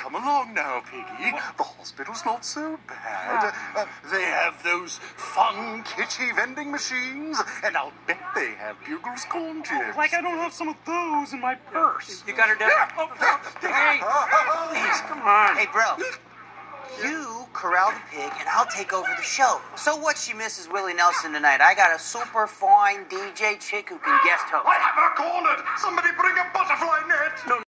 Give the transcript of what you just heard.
come along now, Piggy. The hospital's not so bad. They have those fun, kitschy vending machines, and I'll bet they have Bugle's corn chips. Like I don't have some of those in my purse. You got her done? Hey, please, come on. Hey, bro. You corral the pig, and I'll take over the show. So what she misses Willie Nelson tonight? I got a super fine DJ chick who can guest host. I have her cornered. Somebody bring a butterfly net. No,